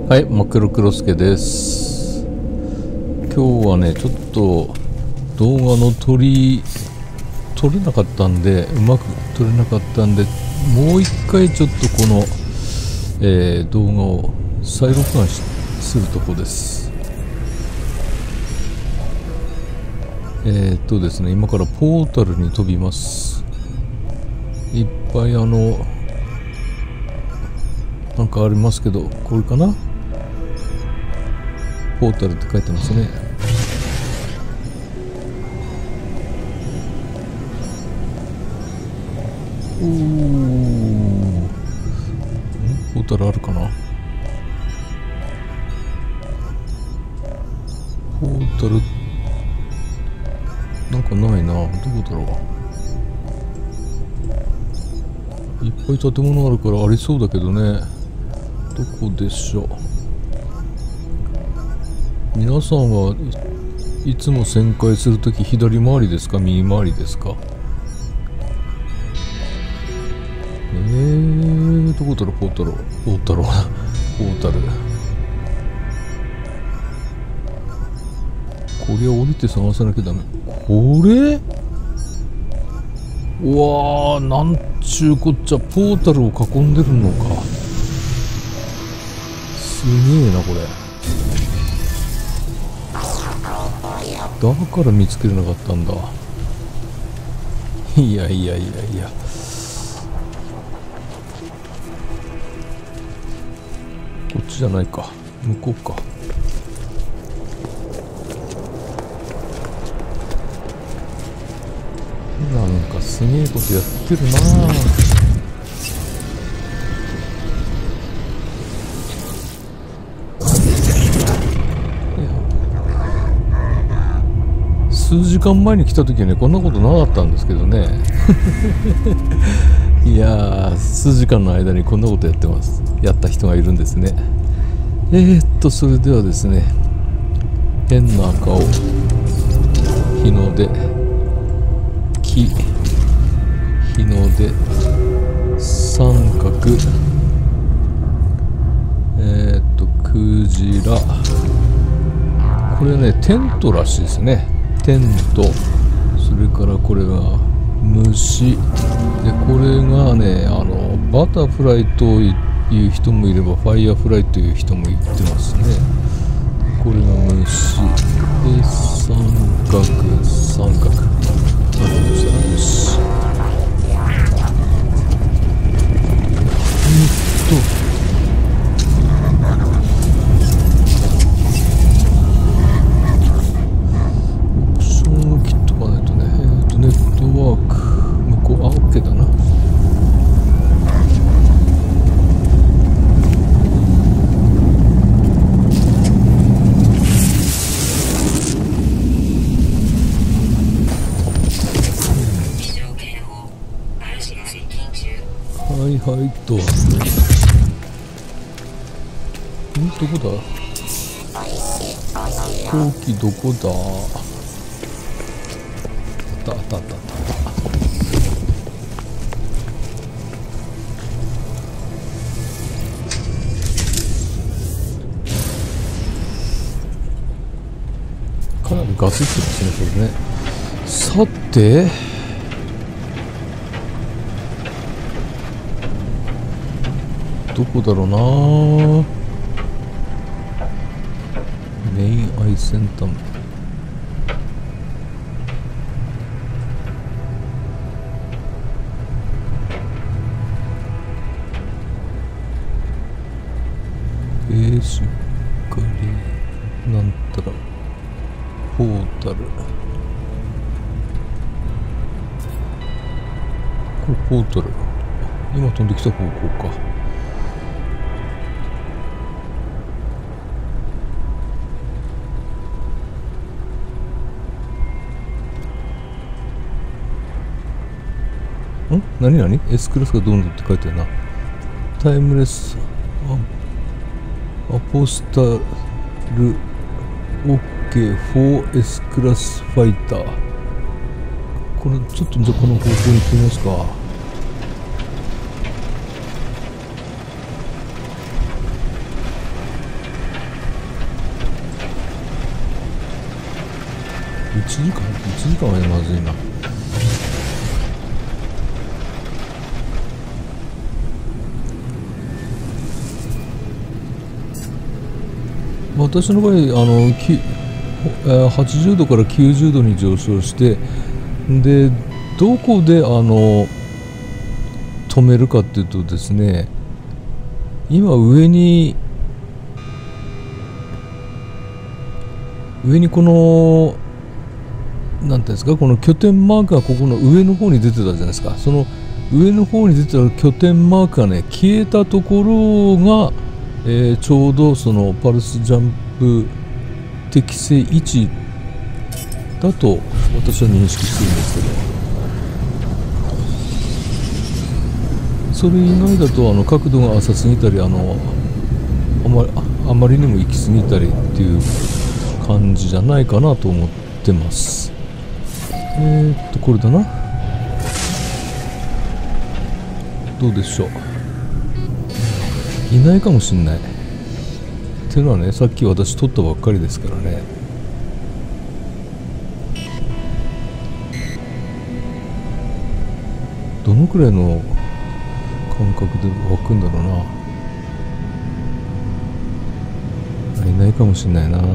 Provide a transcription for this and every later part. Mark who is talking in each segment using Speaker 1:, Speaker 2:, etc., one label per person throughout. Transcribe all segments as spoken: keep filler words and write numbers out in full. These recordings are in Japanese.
Speaker 1: はい、マクロクロスケです。今日はね、ちょっと動画の撮り撮れなかったんで、うまく撮れなかったんで、もう一回ちょっとこの、えー、動画を再録画しするとこです。えー、っとですね、今からポータルに飛びます。いっぱいあのなんかありますけど、これかな、ポータルって書いてますね。おー、ポータルあるかな。ポータルなんかないな。どこだろう。いっぱい建物あるからありそうだけどね。どこでしょう。皆さんはいつも旋回するとき左回りですか、右回りですか。えー、どこだろう。ポータルポータルポータルこれは降りて探さなきゃダメ。これ、うわー、なんちゅうこっちゃ。ポータルを囲んでるのか。すげえなこれ。だから見つけれなかったんだ。いやいやいやいや、こっちじゃないか、向こうか。なんかすげえことやってるなぁ。数時間前に来た時はね、こんなことなかったんですけどね。いやー、数時間の間にこんなことやってます。やった人がいるんですね。えー、っとそれではですね、変な顔、日の出、木、日の出、三角、えー、っとクジラ、これねテントらしいですね。テント、それからこれが虫で、これがね、あのバタフライという人もいればファイヤーフライという人も言ってますね。これが虫で、三角、三角、三角した虫。えっとはいはいと、んどこだ、飛行機どこだ。あったあったあったあった。かなりガスってますねこれね。さてどこだろうな。メインアイ先端、えー、しっかりなんたらポータル、これポータル、今飛んできた方向か。ん何何 S クラスがどうのって書いてあるな。タイムレスアポスタル OK フォーエス クラスファイター。これちょっとじゃあこの方向に行ってみますか。 ちじかんいちじかんはまずいな。私の場合あのきはちじゅうどからきゅうじゅうどに上昇して、でどこであの止めるかっていうとですね、今上に上にこのなんていうんですか、この拠点マークがここの上の方に出てたじゃないですか。その上の方に出てた拠点マークがね消えたところが、えー、ちょうどそのパルスジャンプ適正位置だと私は認識してるんですけど、それ以外だとあの角度が浅すぎたり、あのあまりあまりにも行き過ぎたりっていう感じじゃないかなと思ってます。えーっとこれだな。どうでしょう。いないかもしんない。っていうのはね、さっき私撮ったばっかりですからね。どのくらいの感覚で湧くんだろうな。いないかもしんないな。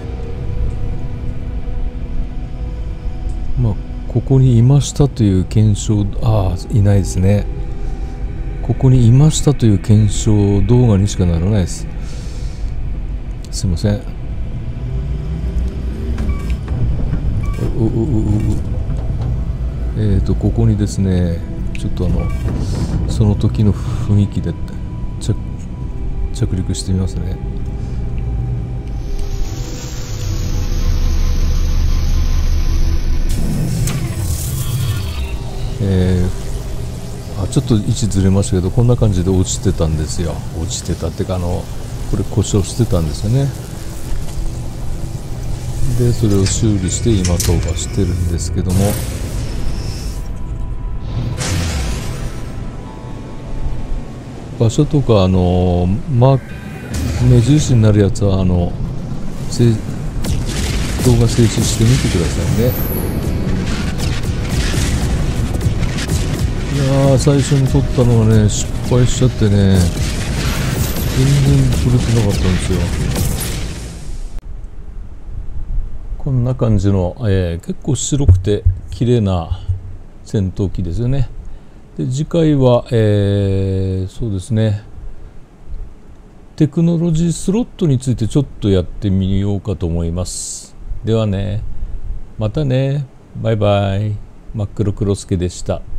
Speaker 1: まあここにいましたという検証、ああいないですね。ここにいましたという検証動画にしかならないです。すいません。おおおおえっとここにですね、ちょっとあのその時の雰囲気で着着陸してみますね。えー、あちょっと位置ずれましたけど、こんな感じで落ちてたんですよ。落ちてたっていうか、あのこれ故障してたんですよね。でそれを修理して今飛ばしてるんですけども、場所とかあのま目印になるやつはあの動画静止してみてくださいね。いやー最初に撮ったのがね失敗しちゃってね、全然撮れてなかったんですよ。こんな感じの、えー、結構白くて綺麗な戦闘機ですよね。で次回は、えー、そうですね、テクノロジースロットについてちょっとやってみようかと思います。ではね、またね、バイバイ。真っ黒クロスケでした。